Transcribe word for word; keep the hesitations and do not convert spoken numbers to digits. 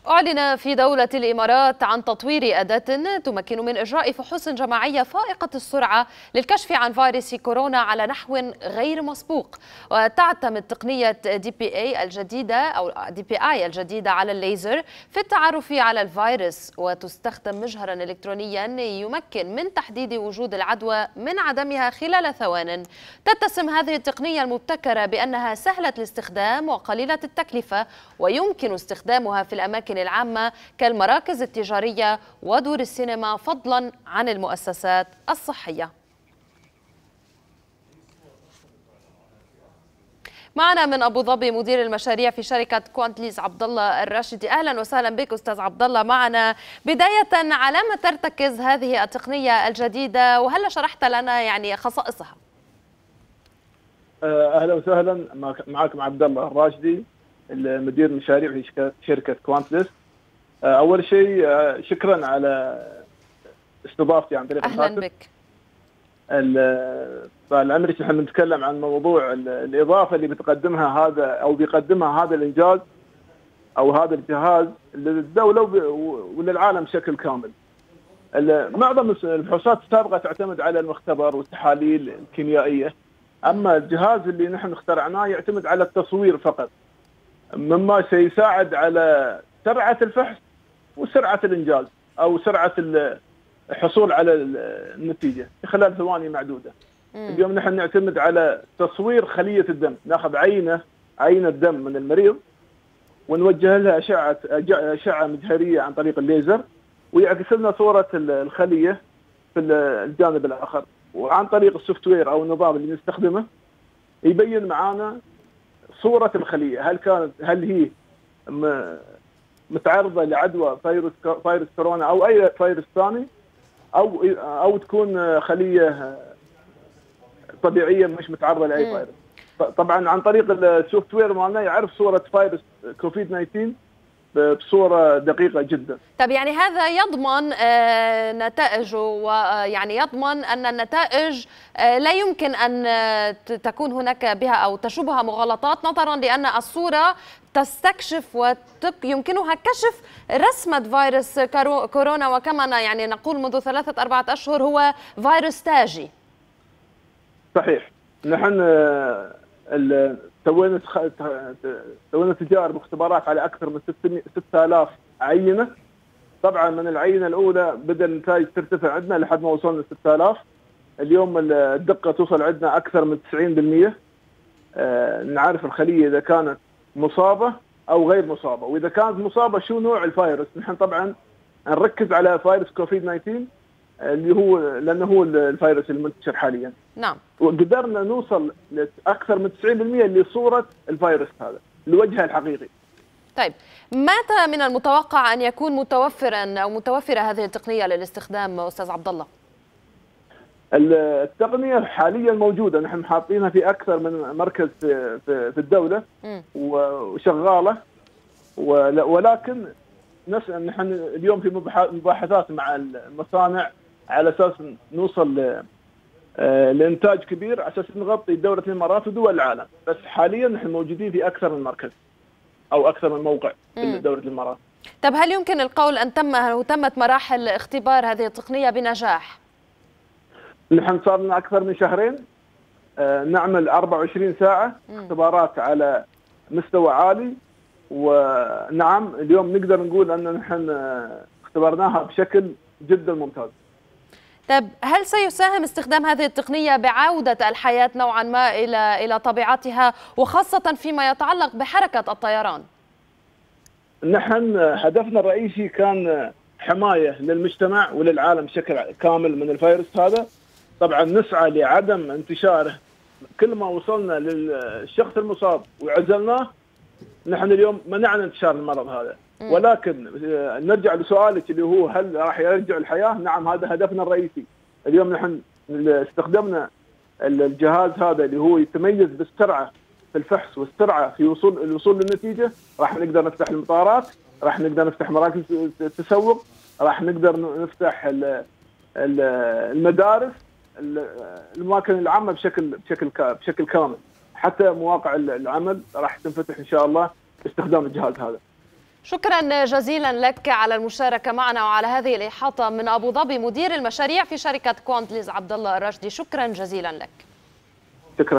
أعلن في دولة الإمارات عن تطوير أداة تمكن من إجراء فحوص جماعية فائقة السرعة للكشف عن فيروس كورونا على نحو غير مسبوق، وتعتمد تقنية دي بي اي الجديدة أو دي بي اي الجديدة على الليزر في التعرف على الفيروس، وتستخدم مجهرا إلكترونيا يمكن من تحديد وجود العدوى من عدمها خلال ثوان. تتسم هذه التقنية المبتكرة بأنها سهلة الاستخدام وقليلة التكلفة، ويمكن استخدامها في الأماكن العامة كالمراكز التجارية ودور السينما فضلا عن المؤسسات الصحية. معنا من أبو ظبي مدير المشاريع في شركة كوانتليز عبد الله الراشدي. أهلا وسهلا بك أستاذ عبد الله معنا. بداية، على ما ترتكز هذه التقنية الجديدة وهل شرحت لنا يعني خصائصها؟ أهلا وسهلا، معكم عبد الله الراشدي المدير المشاريع في شركة كوانتليز. أول شيء شكرا على استضافتي عن طريق أهلا بك. فالأمر احنا بنتكلم عن موضوع الإضافة اللي بتقدمها هذا أو بيقدمها هذا الإنجاز أو هذا الجهاز للدولة وللعالم بشكل كامل. معظم الفحوصات السابقة تعتمد على المختبر والتحاليل الكيميائية، أما الجهاز اللي نحن اخترعناه يعتمد على التصوير فقط، مما سيساعد على سرعة الفحص وسرعة الإنجاز أو سرعة الحصول على النتيجة في خلال ثواني معدودة. مم. اليوم نحن نعتمد على تصوير خلية الدم، ناخذ عينة عينة دم من المريض ونوجه لها أشعة أشعة مجهرية عن طريق الليزر، ويعكس لنا صورة الخلية في الجانب الآخر، وعن طريق السوفت وير أو النظام اللي نستخدمه يبين معانا صورة الخلية، هل كانت هل هي متعرضة لعدوى فيروس فيروس كورونا أو أي فيروس ثاني، أو أو تكون خلية طبيعية مش متعرضة لأي فيروس. طبعا عن طريق السوفت وير مالنا يعرف صورة فيروس كوفيد تسعة عشر بصورة دقيقة جدا. طب يعني هذا يضمن نتائجه، ويعني يضمن أن النتائج لا يمكن أن تكون هناك بها أو تشوبها مغالطات، نظرا لأن الصورة تستكشف ويمكنها كشف رسمة فيروس كورونا، وكما يعني نقول منذ ثلاثة أربعة أشهر هو فيروس تاجي. صحيح. نحن سوينا سوينا تجارب واختبارات على اكثر من ستة آلاف عينه. طبعا من العينه الاولى بدا النتائج ترتفع عندنا لحد ما وصلنا ستة آلاف. اليوم الدقه توصل عندنا اكثر من تسعين بالمئة. آه نعرف الخليه اذا كانت مصابه او غير مصابه، واذا كانت مصابه شو نوع الفيروس. نحن طبعا نركز على فيروس كوفيد تسعة عشر اللي هو لانه هو الفيروس المنتشر حاليا. نعم. وقدرنا نوصل لاكثر من تسعين بالمئة لصوره الفيروس هذا لوجهه الحقيقي. طيب، متى من المتوقع ان يكون متوفرا او متوفره هذه التقنيه للاستخدام استاذ عبد الله؟ التقنيه حاليا موجوده، نحن حاطينها في اكثر من مركز في في الدوله م. وشغاله، ولكن نحن اليوم في مباحثات مع المصانع على اساس نوصل لإنتاج كبير على اساس نغطي دولة الامارات ودول العالم، بس حاليا نحن موجودين في اكثر من مركز او اكثر من موقع في دولة الامارات. طب هل يمكن القول ان تم او تمت مراحل اختبار هذه التقنية بنجاح؟ نحن صار لنا اكثر من شهرين نعمل أربعة وعشرين ساعة م. اختبارات على مستوى عالي، ونعم اليوم نقدر نقول ان نحن اختبرناها بشكل جدا ممتاز. طيب، هل سيساهم استخدام هذه التقنية بعودة الحياة نوعا ما إلى إلى طبيعتها، وخاصة فيما يتعلق بحركة الطيران؟ نحن هدفنا الرئيسي كان حماية للمجتمع وللعالم بشكل كامل من الفيروس هذا. طبعا نسعى لعدم انتشاره. كل ما وصلنا للشخص المصاب وعزلناه نحن اليوم منعنا انتشار المرض هذا. ولكن نرجع لسؤالك اللي هو هل راح يرجع الحياة؟ نعم، هذا هدفنا الرئيسي. اليوم نحن استخدمنا الجهاز هذا اللي هو يتميز بالسرعة في الفحص والسرعة في وصول الوصول للنتيجة. راح نقدر نفتح المطارات، راح نقدر نفتح مراكز التسوق، راح نقدر نفتح المدارس، الأماكن العامة بشكل بشكل بشكل كامل، حتى مواقع العمل راح تنفتح إن شاء الله باستخدام الجهاز هذا. شكرا جزيلا لك على المشاركة معنا وعلى هذه الإحاطة من أبو ظبي، مدير المشاريع في شركة كوندليز عبد الله الراشدي. شكرا جزيلا لك.